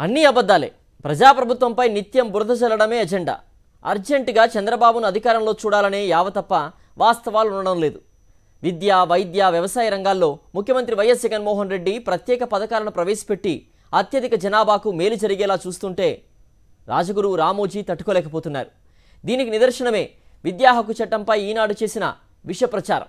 అన్నీ అబద్ధాలే. ప్రజాప్రభుత్వంపై నిత్యం బురద చల్లడమే ఎజెండా. అర్జెంటుగా చంద్రబాబును అధికారంలో చూడాలనే యావతప్ప వాస్తవాలు ఉండడం లేదు. విద్య, వైద్య, వ్యవసాయ రంగాల్లో ముఖ్యమంత్రి వైఎస్ జగన్మోహన్ రెడ్డి ప్రత్యేక పథకాలను ప్రవేశపెట్టి అత్యధిక జనాభాకు మేలు జరిగేలా చూస్తుంటే రాజగురువు రామోజీ తట్టుకోలేకపోతున్నారు. దీనికి నిదర్శనమే విద్యా హక్కు చట్టంపై ఈనాడు చేసిన విష ప్రచారం.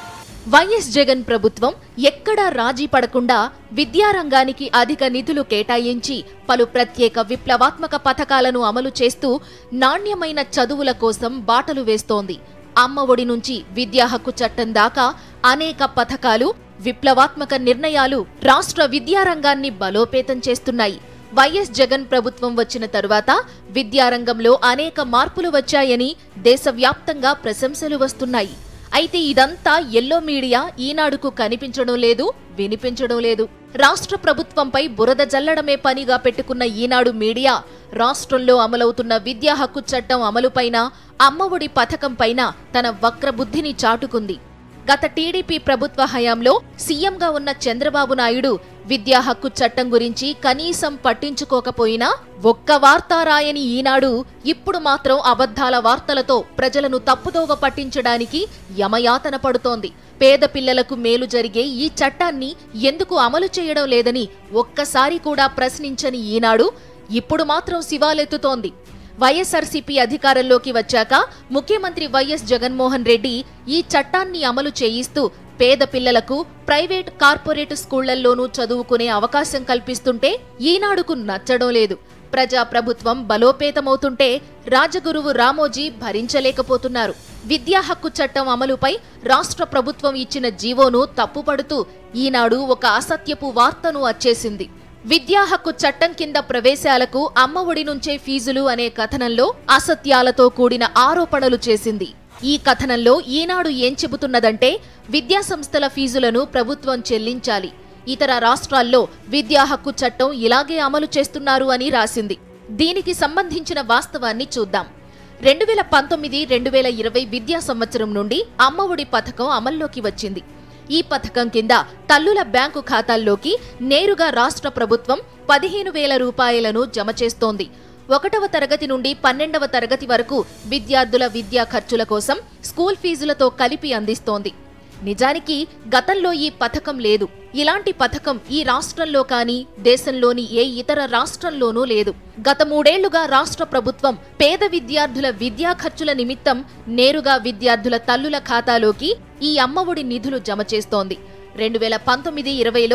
వైఎస్ జగన్ ప్రభుత్వం ఎక్కడా రాజీ పడకుండా విద్యారంగానికి అధిక నిధులు కేటాయించి పలు ప్రత్యేక విప్లవాత్మక పథకాలను అమలు చేస్తూ నాణ్యమైన చదువుల కోసం బాటలు వేస్తోంది. అమ్మ ఒడి నుంచి విద్యా హక్కు చట్టం దాకా అనేక పథకాలు, విప్లవాత్మక నిర్ణయాలు రాష్ట్ర విద్యారంగాన్ని బలోపేతం చేస్తున్నాయి. వైఎస్ జగన్ ప్రభుత్వం వచ్చిన తరువాత విద్యారంగంలో అనేక మార్పులు వచ్చాయని దేశవ్యాప్తంగా ప్రశంసలు వస్తున్నాయి. అయితే ఇదంతా ఎల్లో మీడియా ఈనాడుకు కనిపించడం లేదు, వినిపించడం లేదు. రాష్ట్ర ప్రభుత్వంపై బురద జల్లడమే పనిగా పెట్టుకున్న ఈనాడు మీడియా రాష్ట్రంలో అమలవుతున్న విద్యా హక్కు చట్టం అమలుపైన, అమ్మఒడి పథకంపైన తన వక్రబుద్ధిని చాటుకుంది. గత టీడీపీ ప్రభుత్వ హయాంలో సీఎంగా ఉన్న చంద్రబాబు నాయుడు విద్యా హక్కు చట్టం గురించి కనీసం పట్టించుకోకపోయినా ఒక్క వార్త రాయని ఈనాడు ఇప్పుడు మాత్రం అబద్ధాల వార్తలతో ప్రజలను తప్పుదోవ పట్టించడానికి యమయాతన పడుతోంది. పేద పిల్లలకు మేలు జరిగే ఈ చట్టాన్ని ఎందుకు అమలు చేయడం లేదని ఒక్కసారి కూడా ప్రశ్నించని ఈనాడు ఇప్పుడు మాత్రం శివాలెత్తుతోంది. వైఎస్ఆర్సీపీ అధికారంలోకి వచ్చాక ముఖ్యమంత్రి వైఎస్ జగన్మోహన్ రెడ్డి ఈ చట్టాన్ని అమలు చేయిస్తూ పేద పిల్లలకు ప్రైవేట్, కార్పొరేట్ స్కూళ్లల్లోనూ చదువుకునే అవకాశం కల్పిస్తుంటే ఈనాడుకు నచ్చడం లేదు. ప్రజాప్రభుత్వం బలోపేతమవుతుంటే రాజగురువు రామోజీ భరించలేకపోతున్నారు. విద్యా హక్కు చట్టం అమలుపై రాష్ట్ర ప్రభుత్వం ఇచ్చిన జీవోను తప్పుపడుతూ ఈనాడు ఒక అసత్యపు వార్తను అచ్చేసింది. విద్యా హక్కు చట్టం కింద ప్రవేశాలకు అమ్మ ఒడి నుంచే ఫీజులు అనే కథనంలో అసత్యాలతో కూడిన ఆరోపణలు చేసింది. ఈ కథనంలో ఈనాడు ఏం చెబుతున్నదంటే విద్యా సంస్థల ఫీజులను ప్రభుత్వం చెల్లించాలి, ఇతర రాష్ట్రాల్లో విద్యా హక్కు చట్టం ఇలాగే అమలు చేస్తున్నారు అని రాసింది. దీనికి సంబంధించిన వాస్తవాన్ని చూద్దాం. 2019-2020 విద్యా సంవత్సరం నుండి అమ్మ ఒడి పథకం అమల్లోకి వచ్చింది. ఈ పథకం కింద తల్లుల బ్యాంకు ఖాతాల్లోకి నేరుగా రాష్ట్ర ప్రభుత్వం 15,000 రూపాయలను జమ చేస్తోంది. 1వ తరగతి నుండి 12వ తరగతి వరకు విద్యార్థుల విద్యా ఖర్చుల కోసం స్కూల్ ఫీజులతో కలిపి అందిస్తోంది. నిజానికి గతంలో ఈ పథకం లేదు. ఇలాంటి పథకం ఈ రాష్ట్రంలో కానీ దేశంలోని ఏ ఇతర రాష్ట్రంలోనూ లేదు. గత 3 ఏళ్లుగా రాష్ట్ర ప్రభుత్వం పేద విద్యార్థుల విద్యా ఖర్చుల నిమిత్తం నేరుగా విద్యార్థుల తల్లుల ఖాతాలోకి ఈ అమ్మఒడి నిధులు జమ చేస్తోంది. 2019-20లో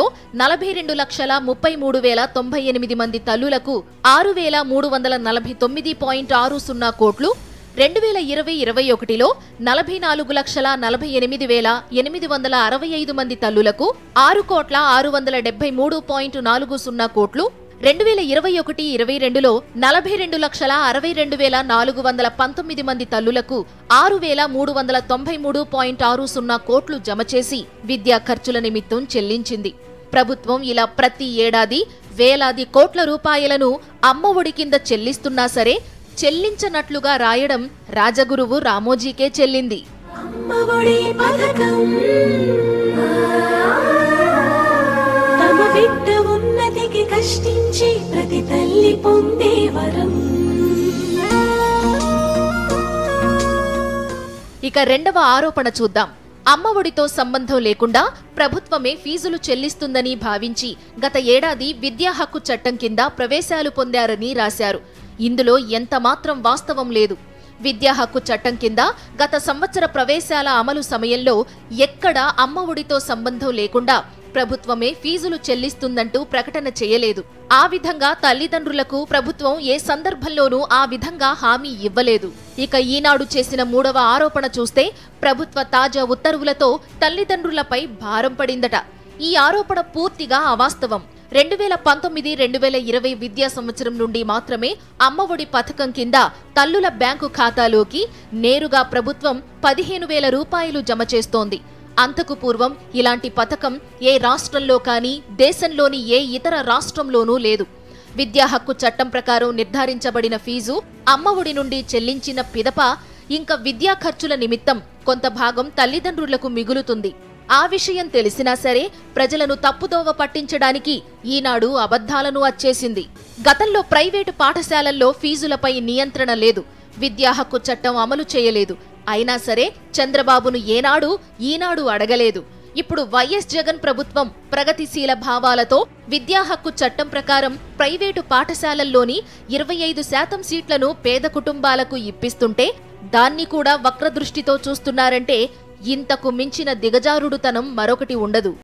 42,33,098 మంది తల్లులకు 6,349.60 కోట్లు, 2020-21లో 44,48,865 మంది తల్లులకు 6,673.40 కోట్లు, 2021-22లో 42,62,419 మంది తల్లులకు 6,393.60 కోట్లు జమ చేసి విద్యా ఖర్చుల నిమిత్తం చెల్లించింది. ప్రభుత్వం ఇలా ప్రతి ఏడాది వేలాది కోట్ల రూపాయలను అమ్మ ఒడి కింద చెల్లిస్తున్నా సరే చెల్లించనట్లుగా రాయడం రాజగురువు రామోజీకే చెల్లింది. ఇక రెండవ ఆరోపణ చూద్దాం. అమ్మ ఒడితో సంబంధం లేకుండా ప్రభుత్వమే ఫీజులు చెల్లిస్తుందని భావించి గత ఏడాది విద్యా హక్కు చట్టం కింద ప్రవేశాలు పొందారని రాశారు. ఇందులో ఎంతమాత్రం వాస్తవం లేదు. విద్యా హక్కు చట్టం కింద గత సంవత్సర ప్రవేశాల అమలు సమయంలో ఎక్కడా అమ్మ ఒడితో సంబంధం లేకుండా ప్రభుత్వమే ఫీజులు చెల్లిస్తుందంటూ ప్రకటన చేయలేదు. ఆ విధంగా తల్లిదండ్రులకు ప్రభుత్వం ఏ సందర్భంలోనూ ఆ విధంగా హామీ ఇవ్వలేదు. ఇక ఈనాడు చేసిన 3వ ఆరోపణ చూస్తే ప్రభుత్వ తాజా ఉత్తర్వులతో తల్లిదండ్రులపై భారం పడిందట. ఈ ఆరోపణ పూర్తిగా అవాస్తవం. 2019-2020 విద్యా సంవత్సరం నుండి మాత్రమే అమ్మఒడి పథకం కింద తల్లుల బ్యాంకు ఖాతాలోకి నేరుగా ప్రభుత్వం 15,000 రూపాయలు జమ చేస్తోంది. అంతకు పూర్వం ఇలాంటి పథకం ఏ రాష్ట్రంలో కానీ దేశంలోని ఏ ఇతర రాష్ట్రంలోనూ లేదు. విద్యా హక్కు చట్టం ప్రకారం నిర్ధారించబడిన ఫీజు అమ్మఒడి నుండి చెల్లించిన పిదప ఇంకా విద్యా ఖర్చుల నిమిత్తం కొంత భాగం తల్లిదండ్రులకు మిగులుతుంది. ఆ విషయం తెలిసినా సరే ప్రజలను తప్పుదోవ పట్టించడానికి ఈనాడు అబద్ధాలను అచ్చేసింది. గతంలో ప్రైవేటు పాఠశాలల్లో ఫీజులపై నియంత్రణ లేదు, విద్యా హక్కు చట్టం అమలు చేయలేదు. అయినా సరే చంద్రబాబును ఏనాడు ఈనాడు అడగలేదు. ఇప్పుడు వైఎస్ జగన్ ప్రభుత్వం ప్రగతిశీల భావాలతో విద్యా హక్కు చట్టం ప్రకారం ప్రైవేటు పాఠశాలల్లోని 25% సీట్లను పేద కుటుంబాలకు ఇప్పిస్తుంటే దాన్ని కూడా వక్రదృష్టితో చూస్తున్నారంటే ఇంతకు మించిన దిగజారుడుతనం మరొకటి ఉండదు.